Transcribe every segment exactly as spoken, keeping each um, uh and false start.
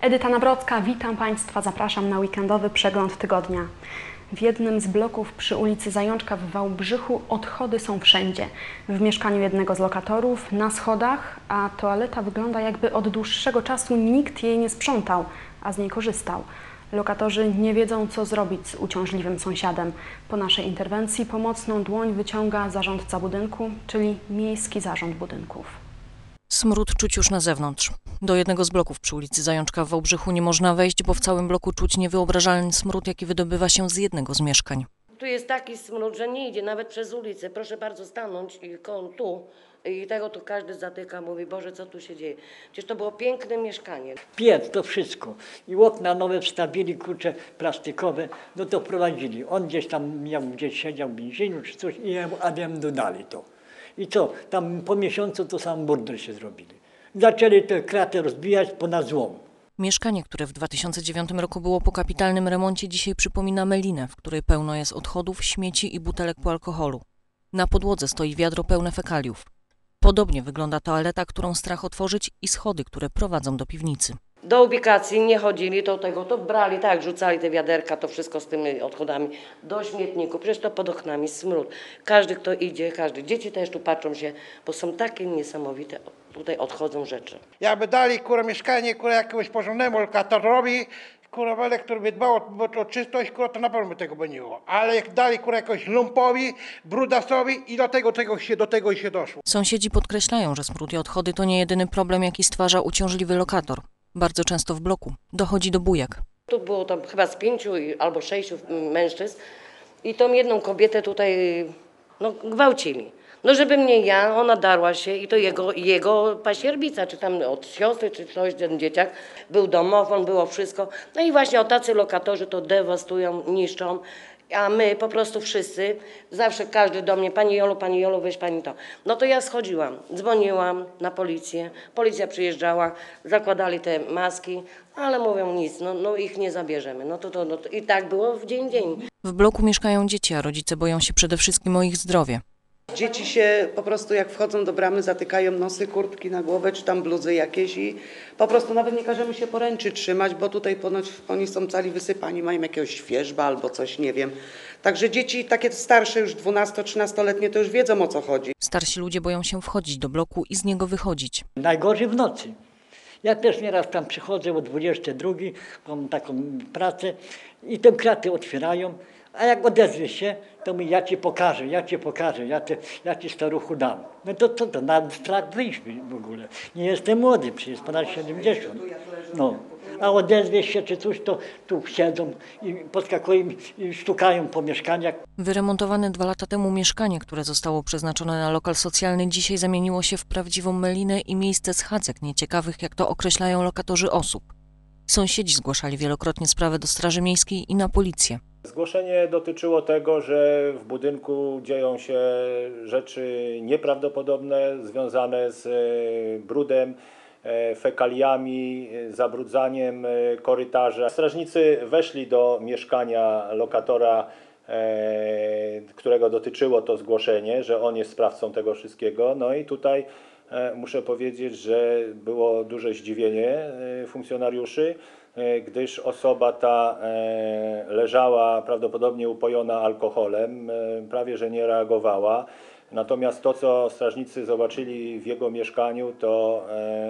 Edyta Nawrocka, witam Państwa, zapraszam na weekendowy przegląd tygodnia. W jednym z bloków przy ulicy Zajączka w Wałbrzychu odchody są wszędzie. W mieszkaniu jednego z lokatorów, na schodach, a toaleta wygląda, jakby od dłuższego czasu nikt jej nie sprzątał, a z niej korzystał. Lokatorzy nie wiedzą, co zrobić z uciążliwym sąsiadem. Po naszej interwencji pomocną dłoń wyciąga zarządca budynku, czyli Miejski Zarząd Budynków. Smród czuć już na zewnątrz. Do jednego z bloków przy ulicy Zajączka w Wałbrzychu nie można wejść, bo w całym bloku czuć niewyobrażalny smród, jaki wydobywa się z jednego z mieszkań. Tu jest taki smród, że nie idzie nawet przez ulicę. Proszę bardzo stanąć i tu. I tego tu każdy zatyka, mówi, Boże, co tu się dzieje. Przecież to było piękne mieszkanie. Piec, to wszystko. I okna nowe wstawili, kurcze plastikowe, no to wprowadzili. On gdzieś tam miał, gdzieś siedział w więzieniu czy coś i Adem dodali to. I co? Tam po miesiącu to sam burdel się zrobili. Zaczęli tę kratę rozbijać ponad złom. Mieszkanie, które w dwa tysiące dziewiątym roku było po kapitalnym remoncie, dzisiaj przypomina melinę, w której pełno jest odchodów, śmieci i butelek po alkoholu. Na podłodze stoi wiadro pełne fekaliów. Podobnie wygląda toaleta, którą strach otworzyć, i schody, które prowadzą do piwnicy. Do ubikacji nie chodzili, to tego, to brali, tak, rzucali te wiaderka, to wszystko z tymi odchodami do śmietniku. Przecież to pod oknami smród. Każdy, kto idzie, każdy. Dzieci też tu patrzą się, bo są takie niesamowite, tutaj odchodzą rzeczy. Jakby dali, kurwa, mieszkanie, kurwa, jakiegoś porządnemu lokatorowi, kurwa, który by dbał o czystość, kurwa, to na pewno by tego by nie było. Ale jak dali, kurwa, jakoś lumpowi, brudasowi i do tego, tego się, do tego się doszło. Sąsiedzi podkreślają, że smród i odchody to nie jedyny problem, jaki stwarza uciążliwy lokator. Bardzo często w bloku dochodzi do bujek. Tu było tam chyba z pięciu albo sześciu mężczyzn i tą jedną kobietę tutaj no, gwałcili. No żeby mnie ja, ona darła się i to jego, jego pasierbica, czy tam od siostry, czy coś, ten dzieciak. Był domofon, było wszystko. No i właśnie o tacy lokatorzy to dewastują, niszczą. A my po prostu wszyscy, zawsze każdy do mnie, pani Jolu, pani Jolu, weź pani to. No to ja schodziłam, dzwoniłam na policję, policja przyjeżdżała, zakładali te maski, ale mówią nic, no, no ich nie zabierzemy. No to, to, no to i tak było w dzień dzień. W bloku mieszkają dzieci, a rodzice boją się przede wszystkim o ich zdrowie. Dzieci się po prostu jak wchodzą do bramy, zatykają nosy, kurtki na głowę, czy tam bluzy jakieś i po prostu nawet nie każemy się poręczy trzymać, bo tutaj ponoć oni są cali wysypani, mają jakiegoś świeżba albo coś, nie wiem. Także dzieci takie starsze, już dwunasto-trzynastoletnie, to już wiedzą, o co chodzi. Starsi ludzie boją się wchodzić do bloku i z niego wychodzić. Najgorzej w nocy. Ja też nieraz tam przychodzę o dwudziestej drugiej, mam taką pracę i te kraty otwierają. A jak odezwie się, to mi ja ci pokażę, ja ci pokażę, ja ci, ja ci staruchu dam. No to co to, to, na strach wyjść w ogóle. Nie jestem młody, przecież ponad siedemdziesiąt. No. A odezwie się czy coś, to tu siedzą i podskakują i stukają po mieszkaniach. Wyremontowane dwa lata temu mieszkanie, które zostało przeznaczone na lokal socjalny, dzisiaj zamieniło się w prawdziwą melinę i miejsce schadzek nieciekawych, jak to określają lokatorzy, osób. Sąsiedzi zgłaszali wielokrotnie sprawę do Straży Miejskiej i na policję. Zgłoszenie dotyczyło tego, że w budynku dzieją się rzeczy nieprawdopodobne związane z brudem, fekaliami, zabrudzaniem korytarza. Strażnicy weszli do mieszkania lokatora, którego dotyczyło to zgłoszenie, że on jest sprawcą tego wszystkiego. No i tutaj muszę powiedzieć, że było duże zdziwienie funkcjonariuszy, gdyż osoba ta leżała prawdopodobnie upojona alkoholem, prawie że nie reagowała. Natomiast to, co strażnicy zobaczyli w jego mieszkaniu, to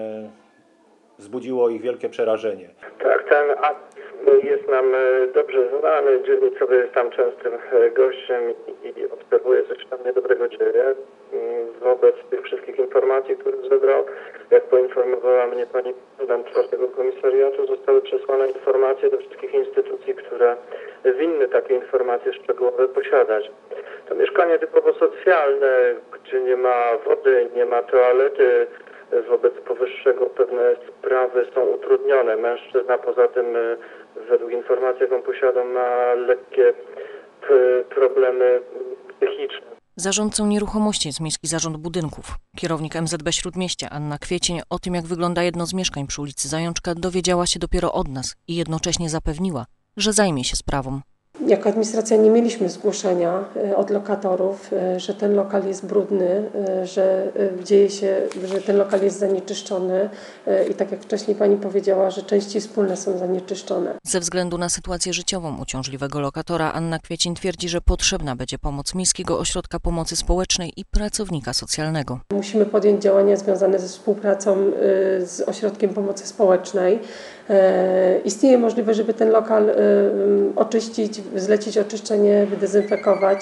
wzbudziło ich wielkie przerażenie. Tak, ten akt jest nam dobrze znany, dzielnicowy jest tam częstym gościem i obserwuje, coś tam niedobrego dzieje. Wobec tych wszystkich informacji, które zebrał, jak poinformowała mnie pani prezydent czwartego komisariatu, zostały przesłane informacje do wszystkich instytucji, które winny takie informacje szczegółowe posiadać. To mieszkanie typowo socjalne, gdzie nie ma wody, nie ma toalety. Wobec powyższego pewne sprawy są utrudnione. Mężczyzna poza tym, według informacji, jaką posiada, ma lekkie problemy psychiczne. Zarządcą nieruchomości jest Miejski Zarząd Budynków. Kierownik M Z B Śródmieścia Anna Kwiecień o tym, jak wygląda jedno z mieszkań przy ulicy Zajączka, dowiedziała się dopiero od nas i jednocześnie zapewniła, że zajmie się sprawą. jako administracja nie mieliśmy zgłoszenia od lokatorów, że ten lokal jest brudny, że dzieje się, że ten lokal jest zanieczyszczony i tak jak wcześniej pani powiedziała, że części wspólne są zanieczyszczone. Ze względu na sytuację życiową uciążliwego lokatora Anna Kwiecień twierdzi, że potrzebna będzie pomoc Miejskiego Ośrodka Pomocy Społecznej i pracownika socjalnego. Musimy podjąć działania związane ze współpracą z Ośrodkiem Pomocy Społecznej. Istnieje możliwość, żeby ten lokal oczyścić, zlecić oczyszczenie, wydezynfekować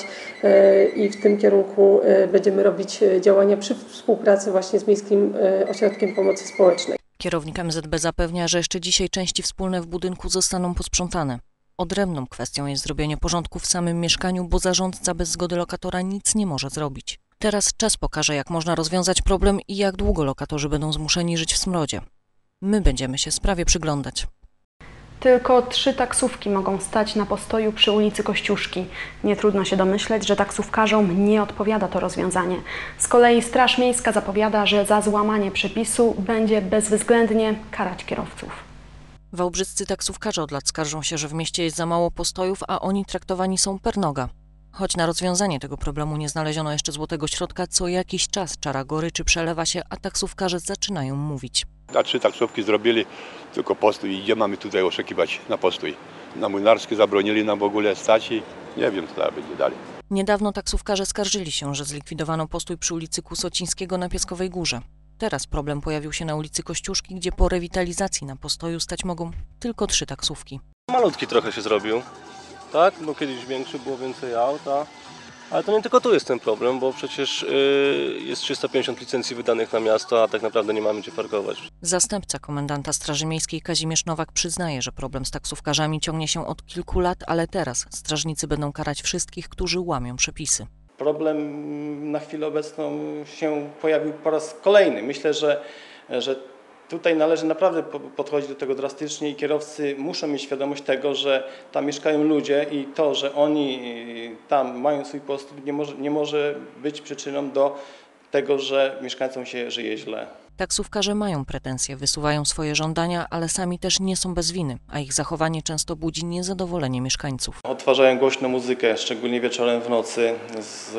i w tym kierunku będziemy robić działania przy współpracy właśnie z Miejskim Ośrodkiem Pomocy Społecznej. Kierownik M Z B zapewnia, że jeszcze dzisiaj części wspólne w budynku zostaną posprzątane. Odrębną kwestią jest zrobienie porządku w samym mieszkaniu, bo zarządca bez zgody lokatora nic nie może zrobić. Teraz czas pokaże, jak można rozwiązać problem i jak długo lokatorzy będą zmuszeni żyć w smrodzie. My będziemy się sprawie przyglądać. Tylko trzy taksówki mogą stać na postoju przy ulicy Kościuszki. Nie trudno się domyśleć, że taksówkarzom nie odpowiada to rozwiązanie. Z kolei Straż Miejska zapowiada, że za złamanie przepisu będzie bezwzględnie karać kierowców. Wałbrzyscy taksówkarze od lat skarżą się, że w mieście jest za mało postojów, a oni traktowani są per noga. Choć na rozwiązanie tego problemu nie znaleziono jeszcze złotego środka, co jakiś czas czara goryczy przelewa się, a taksówkarze zaczynają mówić. A trzy taksówki zrobili, tylko postój i gdzie mamy tutaj oszukiwać na postój? Na Młynarskie zabronili nam w ogóle stać i nie wiem, co teraz będzie dalej. Niedawno taksówkarze skarżyli się, że zlikwidowano postój przy ulicy Kusocińskiego na Piaskowej Górze. Teraz problem pojawił się na ulicy Kościuszki, gdzie po rewitalizacji na postoju stać mogą tylko trzy taksówki. Malutki trochę się zrobił, tak? Bo kiedyś większy, było więcej aut, a... ale to nie tylko tu jest ten problem, bo przecież yy, jest trzysta pięćdziesiąt licencji wydanych na miasto, a tak naprawdę nie mamy gdzie parkować. Zastępca komendanta Straży Miejskiej Kazimierz Nowak przyznaje, że problem z taksówkarzami ciągnie się od kilku lat, ale teraz strażnicy będą karać wszystkich, którzy łamią przepisy. Problem na chwilę obecną się pojawił po raz kolejny. Myślę, że, że tutaj należy naprawdę podchodzić do tego drastycznie i kierowcy muszą mieć świadomość tego, że tam mieszkają ludzie i to, że oni tam mają swój postój, nie może, nie może być przyczyną do tego, że mieszkańcom się żyje źle. Taksówkarze mają pretensje, wysuwają swoje żądania, ale sami też nie są bez winy, a ich zachowanie często budzi niezadowolenie mieszkańców. Odtwarzają głośno muzykę, szczególnie wieczorem w nocy z,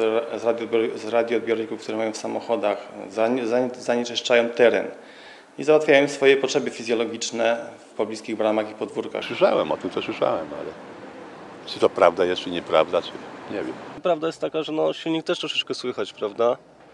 z radioodbiorników, które mają w samochodach, zanieczyszczają teren i załatwiają swoje potrzeby fizjologiczne w pobliskich bramach i podwórkach. Słyszałem o tym, co słyszałem, ale czy to prawda jest, czy nieprawda, czy nie wiem. Prawda jest taka, że no, silnik też troszeczkę słychać, prawda?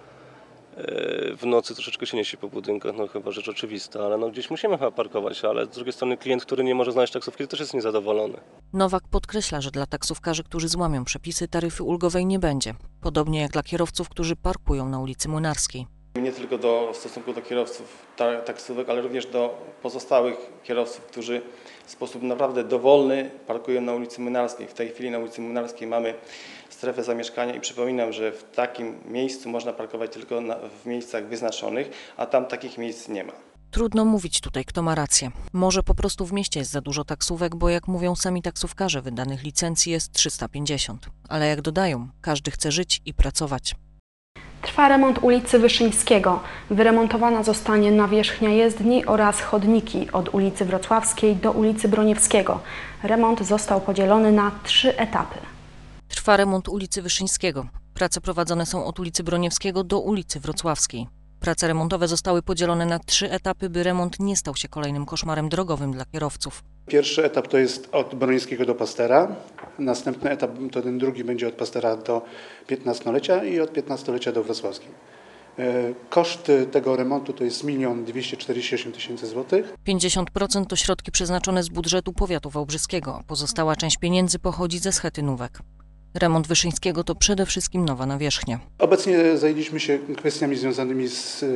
W nocy troszeczkę się niesie po budynkach, no chyba rzecz oczywista, ale no gdzieś musimy chyba parkować, ale z drugiej strony klient, który nie może znaleźć taksówki, też jest niezadowolony. Nowak podkreśla, że dla taksówkarzy, którzy złamią przepisy, taryfy ulgowej nie będzie, podobnie jak dla kierowców, którzy parkują na ulicy Młynarskiej. Nie tylko do, w stosunku do kierowców taksówek, ale również do pozostałych kierowców, którzy w sposób naprawdę dowolny parkują na ulicy Młynarskiej. W tej chwili na ulicy Młynarskiej mamy strefę zamieszkania i przypominam, że w takim miejscu można parkować tylko na, w miejscach wyznaczonych, a tam takich miejsc nie ma. Trudno mówić tutaj, kto ma rację. Może po prostu w mieście jest za dużo taksówek, bo jak mówią sami taksówkarze, wydanych licencji jest trzysta pięćdziesiąt. Ale jak dodają, każdy chce żyć i pracować. Trwa remont ulicy Wyszyńskiego. Wyremontowana zostanie nawierzchnia jezdni oraz chodniki od ulicy Wrocławskiej do ulicy Broniewskiego. Remont został podzielony na trzy etapy. Trwa remont ulicy Wyszyńskiego. Prace prowadzone są od ulicy Broniewskiego do ulicy Wrocławskiej. Prace remontowe zostały podzielone na trzy etapy, by remont nie stał się kolejnym koszmarem drogowym dla kierowców. Pierwszy etap to jest od Broniewskiego do Pastera. Następny etap to ten drugi będzie od Pastera do piętnastolecia i od piętnastolecia do Wrocławskiej. Koszt tego remontu to jest milion dwieście czterdzieści osiem tysięcy złotych. pięćdziesiąt procent to środki przeznaczone z budżetu powiatu wałbrzyskiego. Pozostała część pieniędzy pochodzi ze schetynówek. Remont Wyszyńskiego to przede wszystkim nowa nawierzchnia. Obecnie zajęliśmy się kwestiami związanymi z,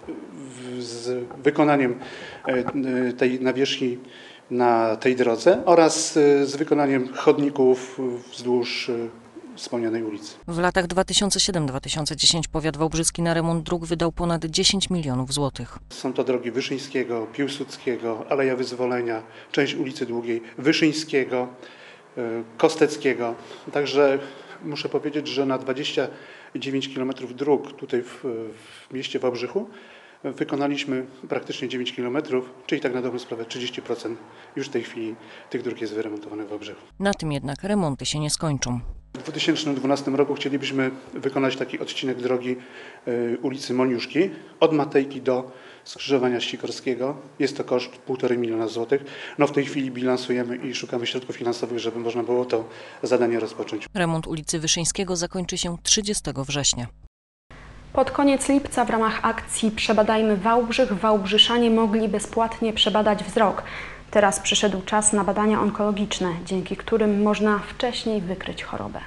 z wykonaniem tej nawierzchni na tej drodze oraz z wykonaniem chodników wzdłuż wspomnianej ulicy. W latach dwa tysiące siódmy do dwa tysiące dziesiątego powiat wałbrzyski na remont dróg wydał ponad dziesięć milionów złotych. Są to drogi Wyszyńskiego, Piłsudskiego, Aleja Wyzwolenia, część ulicy Długiej, Wyszyńskiego, Kosteckiego. Także muszę powiedzieć, że na dwadzieścia dziewięć kilometrów dróg tutaj w, w mieście Wałbrzychu Wykonaliśmy praktycznie dziewięć kilometrów, czyli tak na dobrą sprawę trzydzieści procent już w tej chwili tych dróg jest wyremontowanych w Wałbrzychu. Na tym jednak remonty się nie skończą. W dwa tysiące dwunastym roku chcielibyśmy wykonać taki odcinek drogi ulicy Moniuszki od Matejki do skrzyżowania Sikorskiego. Jest to koszt półtorej miliona złotych. No w tej chwili bilansujemy i szukamy środków finansowych, żeby można było to zadanie rozpocząć. Remont ulicy Wyszyńskiego zakończy się trzydziestego września. Pod koniec lipca w ramach akcji Przebadajmy Wałbrzych wałbrzyszanie mogli bezpłatnie przebadać wzrok. Teraz przyszedł czas na badania onkologiczne, dzięki którym można wcześniej wykryć chorobę.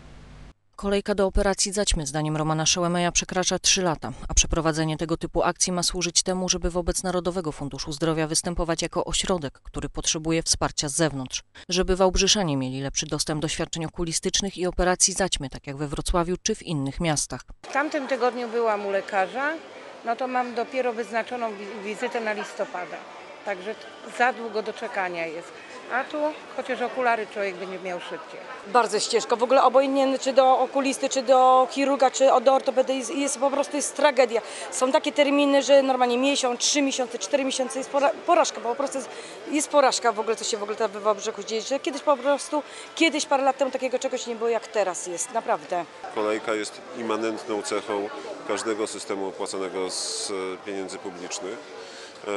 Kolejka do operacji zaćmy zdaniem Romana Szełemeja przekracza trzy lata, a przeprowadzenie tego typu akcji ma służyć temu, żeby wobec Narodowego Funduszu Zdrowia występować jako ośrodek, który potrzebuje wsparcia z zewnątrz, żeby wałbrzyszanie mieli lepszy dostęp do świadczeń okulistycznych i operacji zaćmy, tak jak we Wrocławiu czy w innych miastach. W tamtym tygodniu byłam u lekarza, no to mam dopiero wyznaczoną wizytę na listopada, także za długo do czekania jest. A tu chociaż okulary człowiek będzie miał szybciej. Bardzo jest ciężko, w ogóle obojętnie czy do okulisty, czy do chirurga, czy do ortopedy jest, jest po prostu jest tragedia. Są takie terminy, że normalnie miesiąc, trzy miesiące, cztery miesiące jest pora, porażka, bo po prostu jest, jest porażka w ogóle, co się w ogóle w Wałbrzychu dzieje. Że kiedyś po prostu, kiedyś parę lat temu takiego czegoś nie było jak teraz jest, naprawdę. Kolejka jest immanentną cechą każdego systemu opłacanego z pieniędzy publicznych.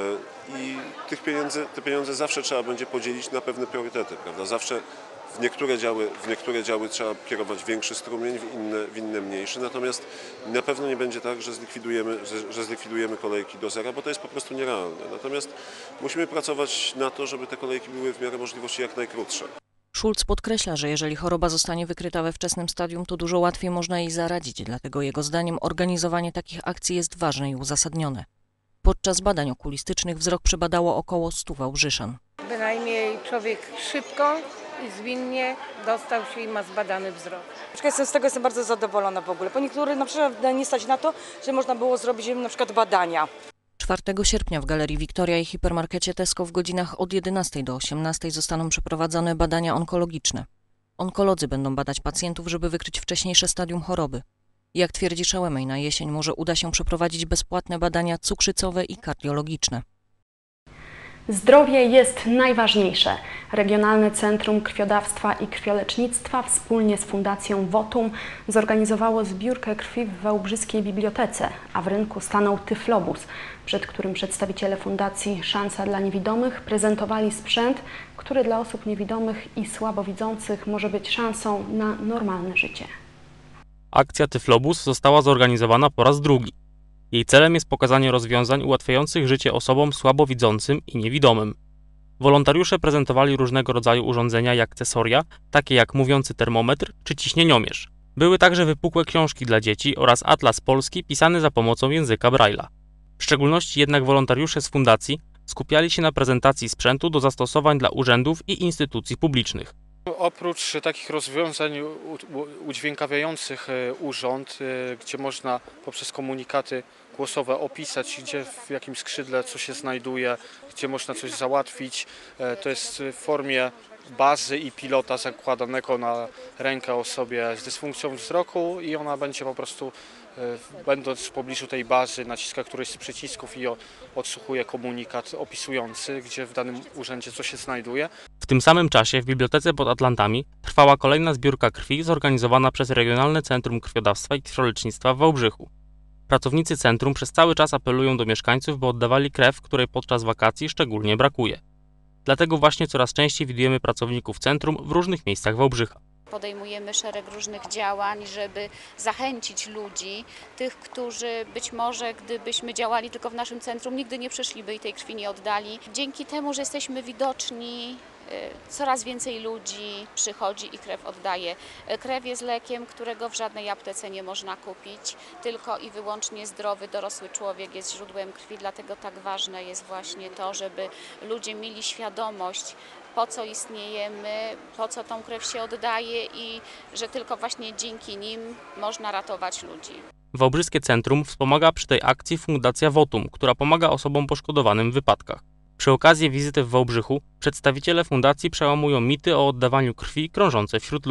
I tych pieniędzy, te pieniądze zawsze trzeba będzie podzielić na pewne priorytety, prawda? Zawsze w niektóre działy, w niektóre działy trzeba kierować większy strumień, w inne, w inne mniejszy, natomiast na pewno nie będzie tak, że zlikwidujemy, że, że zlikwidujemy kolejki do zera, bo to jest po prostu nierealne. Natomiast musimy pracować na to, żeby te kolejki były w miarę możliwości jak najkrótsze. Schulz podkreśla, że jeżeli choroba zostanie wykryta we wczesnym stadium, to dużo łatwiej można jej zaradzić, dlatego jego zdaniem organizowanie takich akcji jest ważne i uzasadnione. Podczas badań okulistycznych wzrok przebadało około stu wałbrzyszan. Bynajmniej człowiek szybko i zwinnie dostał się i ma zbadany wzrok. Jestem z tego jestem bardzo zadowolona w ogóle, bo niektórych na przykład nie stać na to, że można było zrobić na przykład badania. czwartego sierpnia w Galerii Wiktoria i hipermarkecie Tesco w godzinach od jedenastej do osiemnastej zostaną przeprowadzone badania onkologiczne. Onkolodzy będą badać pacjentów, żeby wykryć wcześniejsze stadium choroby. Jak twierdzi Szełemej, na jesień może uda się przeprowadzić bezpłatne badania cukrzycowe i kardiologiczne. Zdrowie jest najważniejsze. Regionalne Centrum Krwiodawstwa i Krwiolecznictwa wspólnie z Fundacją Wotum zorganizowało zbiórkę krwi w wałbrzyskiej bibliotece, a w rynku stanął tyflobus, przed którym przedstawiciele Fundacji Szansa dla Niewidomych prezentowali sprzęt, który dla osób niewidomych i słabowidzących może być szansą na normalne życie. Akcja Tyflobus została zorganizowana po raz drugi. Jej celem jest pokazanie rozwiązań ułatwiających życie osobom słabowidzącym i niewidomym. Wolontariusze prezentowali różnego rodzaju urządzenia i akcesoria, takie jak mówiący termometr czy ciśnieniomierz. Były także wypukłe książki dla dzieci oraz atlas polski pisany za pomocą języka Braille'a. W szczególności jednak wolontariusze z fundacji skupiali się na prezentacji sprzętu do zastosowań dla urzędów i instytucji publicznych. Oprócz takich rozwiązań udźwiękawiających urząd, gdzie można poprzez komunikaty głosowe opisać, gdzie w jakim skrzydle co się znajduje, gdzie można coś załatwić, to jest w formie bazy i pilota zakładanego na rękę osobie z dysfunkcją wzroku i ona będzie po prostu, będąc w pobliżu tej bazy, naciska któryś z przycisków i odsłuchuje komunikat opisujący, gdzie w danym urzędzie co się znajduje. W tym samym czasie w bibliotece pod Atlantami trwała kolejna zbiórka krwi zorganizowana przez Regionalne Centrum Krwiodawstwa i Krwiolecznictwa w Wałbrzychu. Pracownicy centrum przez cały czas apelują do mieszkańców, by oddawali krew, której podczas wakacji szczególnie brakuje. Dlatego właśnie coraz częściej widujemy pracowników centrum w różnych miejscach Wałbrzycha. Podejmujemy szereg różnych działań, żeby zachęcić ludzi, tych, którzy być może gdybyśmy działali tylko w naszym centrum, nigdy nie przyszliby i tej krwi nie oddali. Dzięki temu, że jesteśmy widoczni, coraz więcej ludzi przychodzi i krew oddaje. Krew jest lekiem, którego w żadnej aptece nie można kupić. Tylko i wyłącznie zdrowy, dorosły człowiek jest źródłem krwi, dlatego tak ważne jest właśnie to, żeby ludzie mieli świadomość, po co istniejemy, po co tą krew się oddaje i że tylko właśnie dzięki nim można ratować ludzi. Wałbrzyskie Centrum wspomaga przy tej akcji Fundacja Wotum, która pomaga osobom poszkodowanym w wypadkach. Przy okazji wizyty w Wałbrzychu przedstawiciele fundacji przełamują mity o oddawaniu krwi krążące wśród ludzi.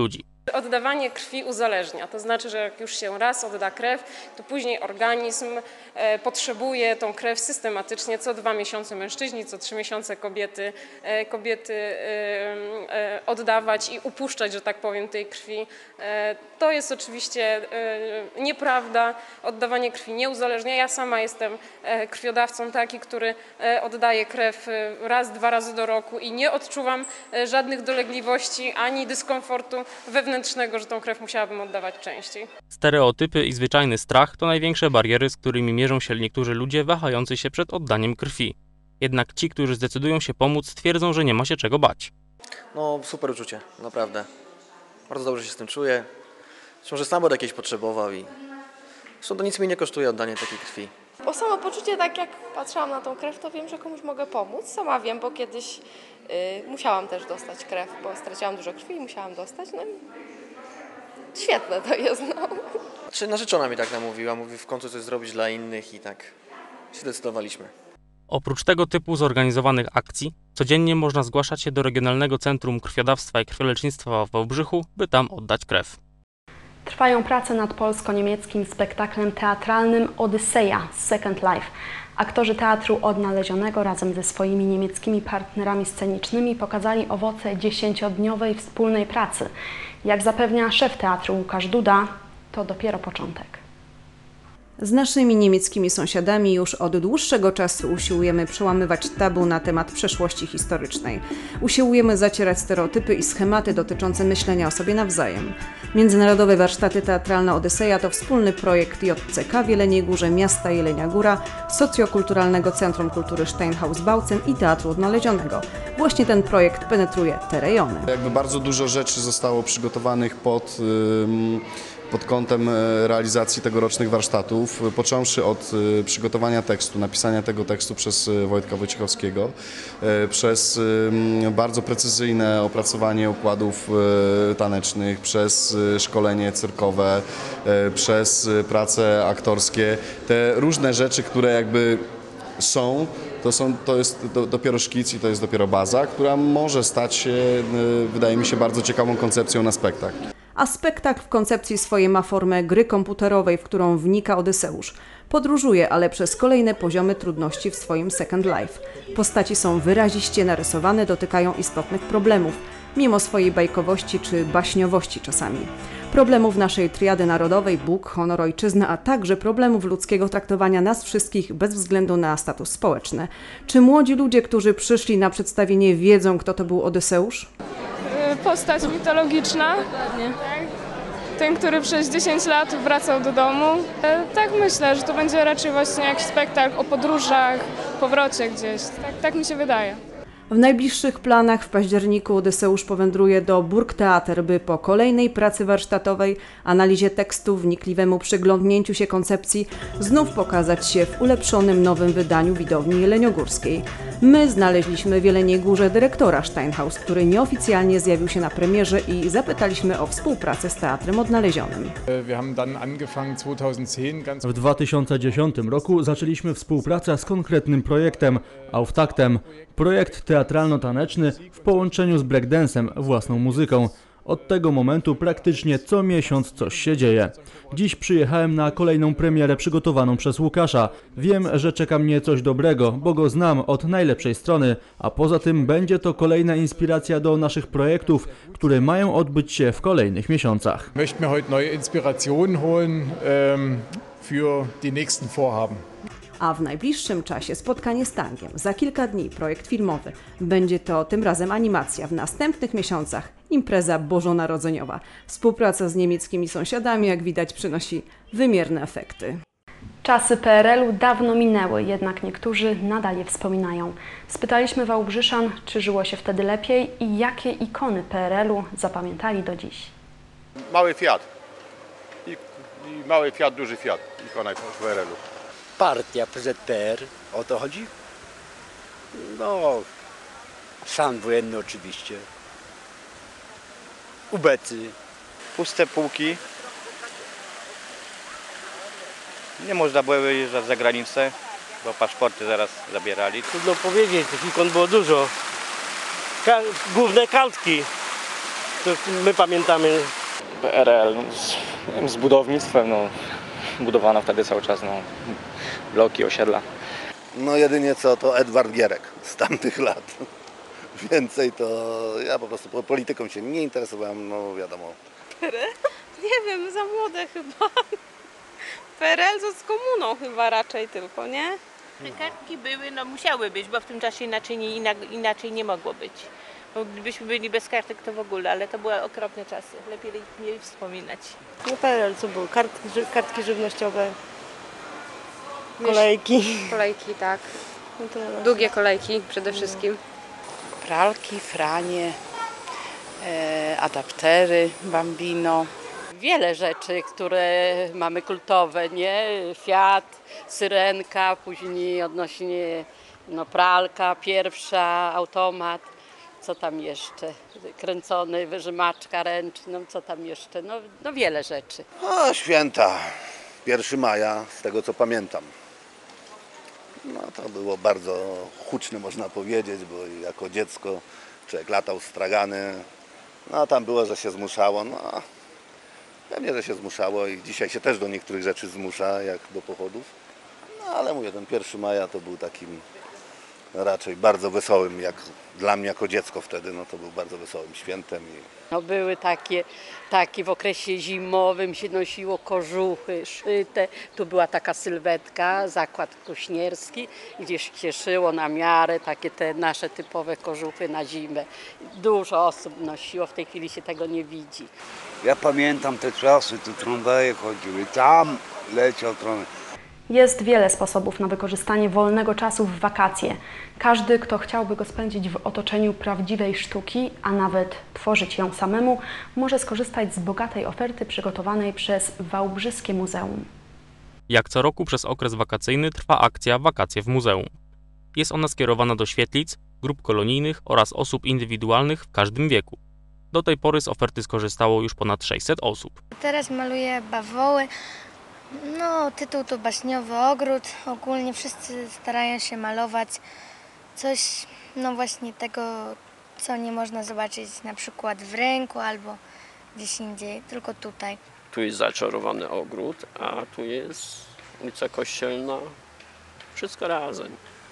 Oddawanie krwi uzależnia, to znaczy, że jak już się raz odda krew, to później organizm e, potrzebuje tą krew systematycznie co dwa miesiące mężczyźni, co trzy miesiące kobiety, e, kobiety e, e, oddawać i upuszczać, że tak powiem, tej krwi. E, to jest oczywiście e, nieprawda. Oddawanie krwi nie uzależnia. Ja sama jestem e, krwiodawcą taki, który e, oddaje krew raz, dwa razy do roku i nie odczuwam e, żadnych dolegliwości ani dyskomfortu wewnętrznego, że tą krew musiałabym oddawać częściej. Stereotypy i zwyczajny strach to największe bariery, z którymi mierzą się niektórzy ludzie wahający się przed oddaniem krwi. Jednak ci, którzy zdecydują się pomóc, twierdzą, że nie ma się czego bać. No super uczucie, naprawdę. Bardzo dobrze się z tym czuję. Zresztą, że sam będę jakieś potrzebował i zresztą to nic mi nie kosztuje oddanie takiej krwi. Po samopoczucie, tak jak patrzyłam na tą krew, to wiem, że komuś mogę pomóc. Sama wiem, bo kiedyś y, musiałam też dostać krew, bo straciłam dużo krwi i musiałam dostać. No i świetne to jest. No. Czy narzeczona mi tak namówiła, mówi w końcu coś zrobić dla innych i tak się zdecydowaliśmy. Oprócz tego typu zorganizowanych akcji, codziennie można zgłaszać się do Regionalnego Centrum Krwiodawstwa i Krwiolecznictwa w Wałbrzychu, by tam oddać krew. Trwają prace nad polsko-niemieckim spektaklem teatralnym Odyseja – Second Life. Aktorzy Teatru Odnalezionego razem ze swoimi niemieckimi partnerami scenicznymi pokazali owoce dziesięciodniowej wspólnej pracy. Jak zapewnia szef teatru Łukasz Duda, to dopiero początek. Z naszymi niemieckimi sąsiadami już od dłuższego czasu usiłujemy przełamywać tabu na temat przeszłości historycznej. Usiłujemy zacierać stereotypy i schematy dotyczące myślenia o sobie nawzajem. Międzynarodowe Warsztaty Teatralne Odyseja to wspólny projekt J C K w Jeleniej Górze, Miasta Jelenia Góra, Socjokulturalnego Centrum Kultury Steinhaus-Bautzen i Teatru Odnalezionego. Właśnie ten projekt penetruje te rejony. Jakby bardzo dużo rzeczy zostało przygotowanych pod... Yy... pod kątem realizacji tegorocznych warsztatów, począwszy od przygotowania tekstu, napisania tego tekstu przez Wojtka Wojciechowskiego, przez bardzo precyzyjne opracowanie układów tanecznych, przez szkolenie cyrkowe, przez prace aktorskie. Te różne rzeczy, które jakby są, to, są, to jest do, dopiero szkic i to jest dopiero baza, która może stać się, wydaje mi się, bardzo ciekawą koncepcją na spektakl. A spektakl w koncepcji swojej ma formę gry komputerowej, w którą wnika Odyseusz. Podróżuje, ale przez kolejne poziomy trudności w swoim Second Life. Postaci są wyraziście narysowane, dotykają istotnych problemów, mimo swojej bajkowości czy baśniowości czasami. Problemów naszej triady narodowej, Bóg, honor, ojczyzna, a także problemów ludzkiego traktowania nas wszystkich bez względu na status społeczny. Czy młodzi ludzie, którzy przyszli na przedstawienie, wiedzą, kto to był Odyseusz? Postać mitologiczna, ten, który przez dziesięć lat wracał do domu. Tak myślę, że to będzie raczej właśnie jakiś spektakl o podróżach, powrocie gdzieś, tak, tak mi się wydaje. W najbliższych planach w październiku Odyseusz powędruje do Burgtheater, by po kolejnej pracy warsztatowej, analizie tekstu, wnikliwemu przyglądnięciu się koncepcji, znów pokazać się w ulepszonym nowym wydaniu widowni jeleniogórskiej. My znaleźliśmy w Jeleniej Górze dyrektora Steinhaus, który nieoficjalnie zjawił się na premierze i zapytaliśmy o współpracę z Teatrem Odnalezionym. W dwa tysiące dziesiątym roku zaczęliśmy współpracę z konkretnym projektem, Auftaktem. Projekt teatralno-taneczny w połączeniu z breakdancem, własną muzyką. Od tego momentu praktycznie co miesiąc coś się dzieje. Dziś przyjechałem na kolejną premierę przygotowaną przez Łukasza. Wiem, że czeka mnie coś dobrego, bo go znam od najlepszej strony, a poza tym będzie to kolejna inspiracja do naszych projektów, które mają odbyć się w kolejnych miesiącach. Möchten heute neue Inspirationen holen ähm, für die nächsten Vorhaben. A w najbliższym czasie spotkanie z tangiem. Za kilka dni projekt filmowy. Będzie to tym razem animacja. W następnych miesiącach impreza bożonarodzeniowa. Współpraca z niemieckimi sąsiadami, jak widać, przynosi wymierne efekty. Czasy P R L-u dawno minęły, jednak niektórzy nadal je wspominają. Spytaliśmy Wałbrzyszan, czy żyło się wtedy lepiej i jakie ikony P R L-u zapamiętali do dziś. Mały Fiat. I, i mały Fiat, duży Fiat. Ikona P R L-u. Partia P Z P R, o to chodzi? No, stan wojenny oczywiście. Ubecy. Puste półki. Nie można było wyjeżdżać za granicę, bo paszporty zaraz zabierali. Trudno powiedzieć, tych ikon było dużo. Ka- główne kartki, które my pamiętamy. P R L, no, z, nie wiem, z budownictwem, no, budowano wtedy cały czas no, bloki, osiedla. No jedynie co, to Edward Gierek z tamtych lat. Więcej to ja po prostu polityką się nie interesowałem, no wiadomo. P R L? Nie wiem, za młode chyba. P R L to z komuną chyba raczej tylko, nie? Kartki były, no musiały być, bo w tym czasie inaczej nie, inaczej nie mogło być. Bo gdybyśmy byli bez kartek to w ogóle, ale to były okropne czasy. Lepiej nie wspominać. No P R L co było? Kartki, kartki żywnościowe, kolejki. Kolejki, tak. No to Długie kolejki przede wszystkim. Pralki, franie, e, adaptery, Bambino. Wiele rzeczy, które mamy kultowe, nie? Fiat, Syrenka, później odnośnie no, pralka pierwsza, automat. Co tam jeszcze? Kręcony, wyżymaczka ręczną, co tam jeszcze? No, no wiele rzeczy. O, święta. pierwszego maja, z tego co pamiętam. No to było bardzo huczne, można powiedzieć, bo jako dziecko człowiek latał stragany. No tam było, że się zmuszało. No pewnie, że się zmuszało i dzisiaj się też do niektórych rzeczy zmusza, jak do pochodów. No ale mówię, ten pierwszego maja to był takim raczej bardzo wesołym, jak dla mnie jako dziecko wtedy, no to był bardzo wesołym świętem. I... No były takie, takie w okresie zimowym się nosiło kożuchy szyte, tu była taka sylwetka, zakład kuśnierski, gdzieś się szyło na miarę takie te nasze typowe kożuchy na zimę. Dużo osób nosiło, w tej chwili się tego nie widzi. Ja pamiętam te czasy, tu tramwaje chodziły, tam leciał tramwaj. Jest wiele sposobów na wykorzystanie wolnego czasu w wakacje. Każdy, kto chciałby go spędzić w otoczeniu prawdziwej sztuki, a nawet tworzyć ją samemu, może skorzystać z bogatej oferty przygotowanej przez Wałbrzyskie Muzeum. Jak co roku przez okres wakacyjny trwa akcja Wakacje w Muzeum. Jest ona skierowana do świetlic, grup kolonijnych oraz osób indywidualnych w każdym wieku. Do tej pory z oferty skorzystało już ponad sześćset osób. Teraz maluję bawoły. No, tytuł to Baśniowy ogród. Ogólnie wszyscy starają się malować coś, no właśnie tego, co nie można zobaczyć na przykład w ręku albo gdzieś indziej, tylko tutaj. Tu jest zaczarowany ogród, a tu jest ulica Kościelna. Wszystko razem.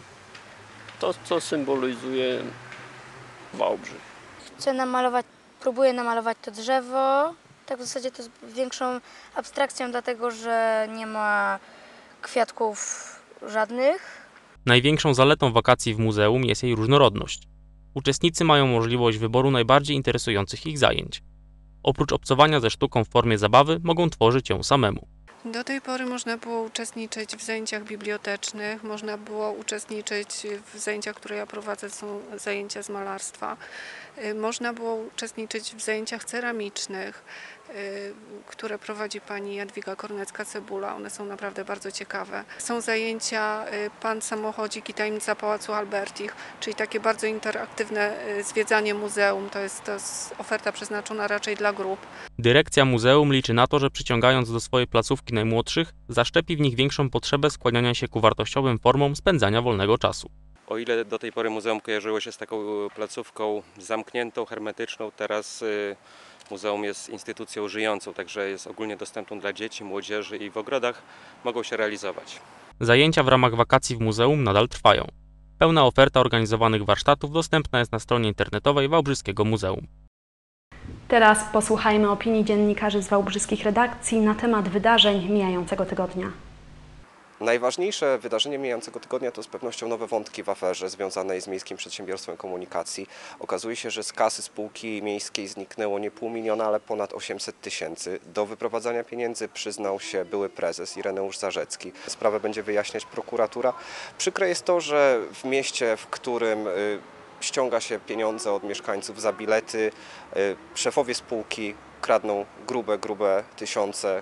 To, co symbolizuje Wałbrzych. Chcę namalować, próbuję namalować to drzewo. Tak w zasadzie to jest większą abstrakcją, dlatego że nie ma kwiatków żadnych. Największą zaletą wakacji w muzeum jest jej różnorodność. Uczestnicy mają możliwość wyboru najbardziej interesujących ich zajęć. Oprócz obcowania ze sztuką w formie zabawy, mogą tworzyć ją samemu. Do tej pory można było uczestniczyć w zajęciach bibliotecznych, można było uczestniczyć w zajęciach, które ja prowadzę, są zajęcia z malarstwa. Można było uczestniczyć w zajęciach ceramicznych, które prowadzi pani Jadwiga Kornecka-Cebula. One są naprawdę bardzo ciekawe. Są zajęcia Pan Samochodzik i Tajemnica Pałacu Albertich, czyli takie bardzo interaktywne zwiedzanie muzeum. To jest, to jest oferta przeznaczona raczej dla grup. Dyrekcja muzeum liczy na to, że przyciągając do swojej placówki najmłodszych, zaszczepi w nich większą potrzebę skłaniania się ku wartościowym formom spędzania wolnego czasu. O ile do tej pory muzeum kojarzyło się z taką placówką zamkniętą, hermetyczną, teraz muzeum jest instytucją żyjącą, także jest ogólnie dostępną dla dzieci, młodzieży i w ogrodach mogą się realizować. Zajęcia w ramach wakacji w muzeum nadal trwają. Pełna oferta organizowanych warsztatów dostępna jest na stronie internetowej Wałbrzyskiego Muzeum. Teraz posłuchajmy opinii dziennikarzy z wałbrzyskich redakcji na temat wydarzeń mijającego tygodnia. Najważniejsze wydarzenie mijającego tygodnia to z pewnością nowe wątki w aferze związanej z Miejskim Przedsiębiorstwem Komunikacji. Okazuje się, że z kasy spółki miejskiej zniknęło nie pół miliona, ale ponad osiemset tysięcy. Do wyprowadzania pieniędzy przyznał się były prezes Ireneusz Zarzecki. Sprawę będzie wyjaśniać prokuratura. Przykre jest to, że w mieście, w którym ściąga się pieniądze od mieszkańców za bilety, szefowie spółki kradną grube, grube tysiące,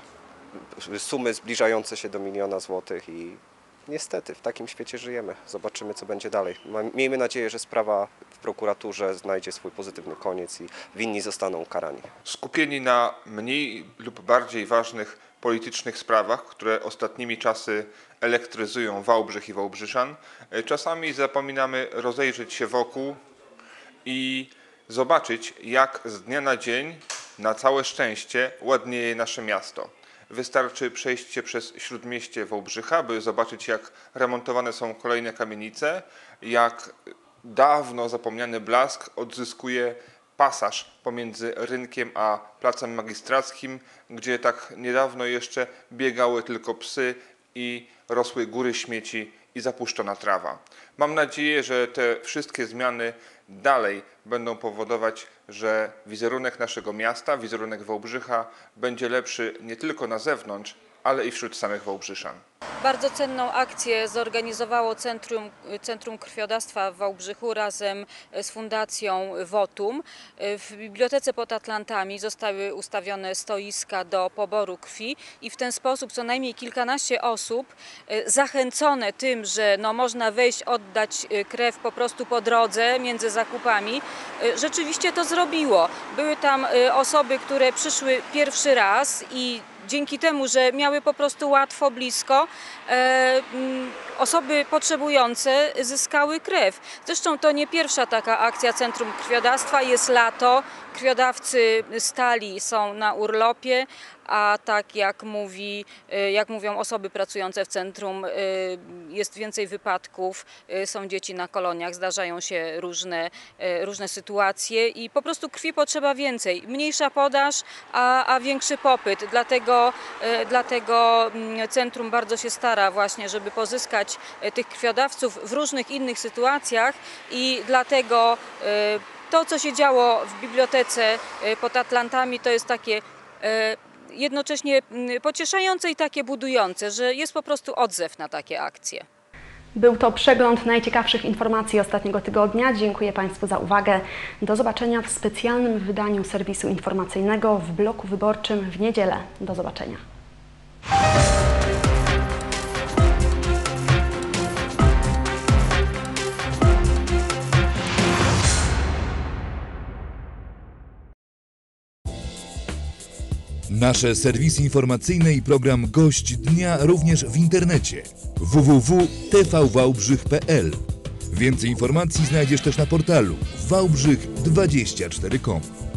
sumy zbliżające się do miliona złotych i niestety w takim świecie żyjemy. Zobaczymy, co będzie dalej. Miejmy nadzieję, że sprawa w prokuraturze znajdzie swój pozytywny koniec i winni zostaną ukarani. Skupieni na mniej lub bardziej ważnych politycznych sprawach, które ostatnimi czasy elektryzują Wałbrzych i Wałbrzyszan, czasami zapominamy rozejrzeć się wokół i zobaczyć, jak z dnia na dzień Na całe szczęście ładnieje nasze miasto. Wystarczy przejść się przez śródmieście Wałbrzycha, by zobaczyć, jak remontowane są kolejne kamienice, jak dawno zapomniany blask odzyskuje pasaż pomiędzy rynkiem a placem magistrackim, gdzie tak niedawno jeszcze biegały tylko psy i rosły góry śmieci i zapuszczona trawa. Mam nadzieję, że te wszystkie zmiany dalej będą powodować, że wizerunek naszego miasta, wizerunek Wałbrzycha będzie lepszy nie tylko na zewnątrz, ale i wśród samych Wałbrzyszan. Bardzo cenną akcję zorganizowało Centrum, Centrum Krwiodawstwa w Wałbrzychu razem z Fundacją Wotum. W Bibliotece pod Atlantami zostały ustawione stoiska do poboru krwi i w ten sposób co najmniej kilkanaście osób zachęcone tym, że no można wejść, oddać krew po prostu po drodze między zakupami, rzeczywiście to zrobiło. Były tam osoby, które przyszły pierwszy raz i dzięki temu, że miały po prostu łatwo, blisko, e, osoby potrzebujące zyskały krew. Zresztą to nie pierwsza taka akcja Centrum Krwiodawstwa. Jest lato, krwiodawcy stali są na urlopie, a tak jak, mówi, jak mówią osoby pracujące w centrum, jest więcej wypadków, są dzieci na koloniach, zdarzają się różne, różne sytuacje i po prostu krwi potrzeba więcej. Mniejsza podaż, a, a większy popyt. Dlatego, dlatego centrum bardzo się stara właśnie, żeby pozyskać tych krwiodawców w różnych innych sytuacjach i dlatego to, co się działo w Bibliotece pod Atlantami, to jest takie jednocześnie pocieszające i takie budujące, że jest po prostu odzew na takie akcje. Był to przegląd najciekawszych informacji ostatniego tygodnia. Dziękuję Państwu za uwagę. Do zobaczenia w specjalnym wydaniu serwisu informacyjnego w bloku wyborczym w niedzielę. Do zobaczenia. Nasze serwisy informacyjne i program Gość Dnia również w internecie w w w kropka t v wałbrzych kropka p l. Więcej informacji znajdziesz też na portalu wałbrzych dwadzieścia cztery kropka com.